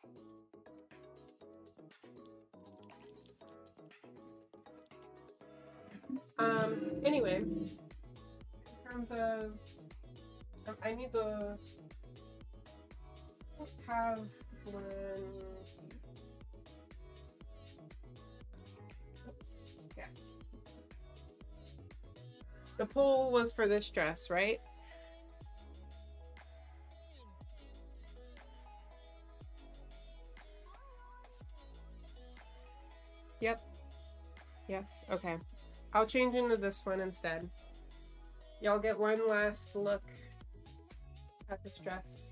Anyway, in terms of, I need the have one. Yes. The poll was for this dress, right? Yep. Yes. Okay. I'll change into this one instead. Y'all get one last look at this dress.